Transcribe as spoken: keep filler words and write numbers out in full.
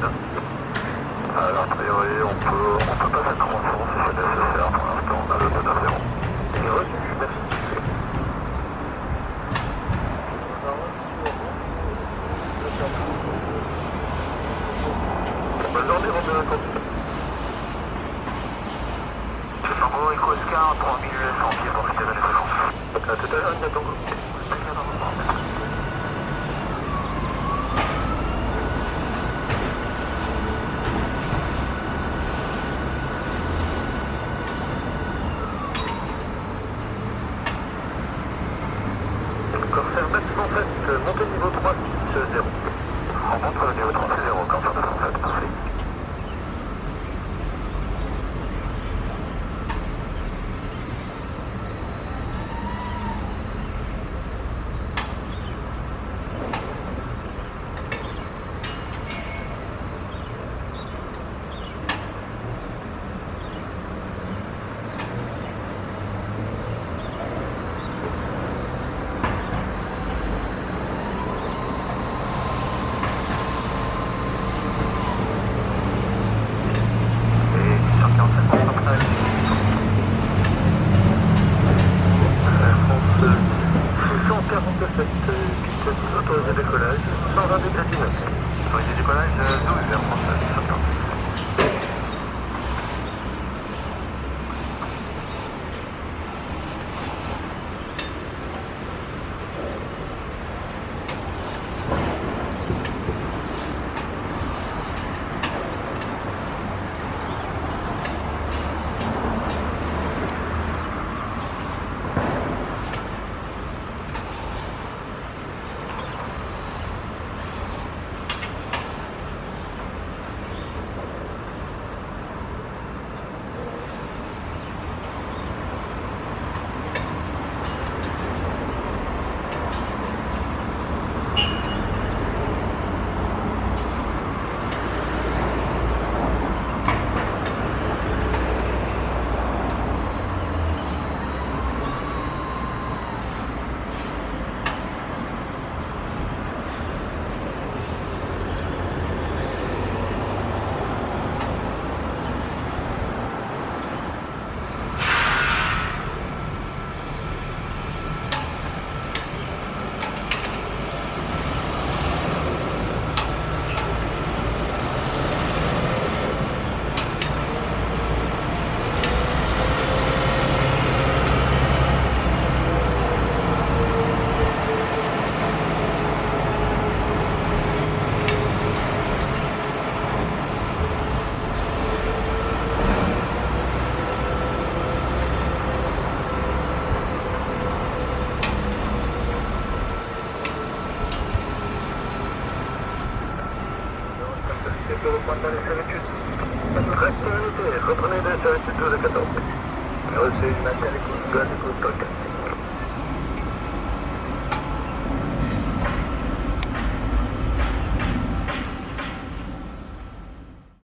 Alors, a priori, on peut, on peut passer de tronçon si c'est nécessaire. Pour l'instant, on a le peu d'affaires. C'est reçu, merci. Bonne journée, Romain Conti. C'est Tango, Echo Oscar, trois mille cent pieds pour quitter Vallée Fréquence. À tout à l'heure, il y a Tango. Corsair neuf cent sept, montée niveau trois six zéro. On monte au niveau trois six zéro, Corsair neuf cent sept, merci. Autorisé décollage, cent vingt degrés dix-neuf. Autorisé décollage douze, Air France six cent quarante-sept. Reprenez des servitudes douze à quatorze. Reçu, maintien les coups, gaz et coups,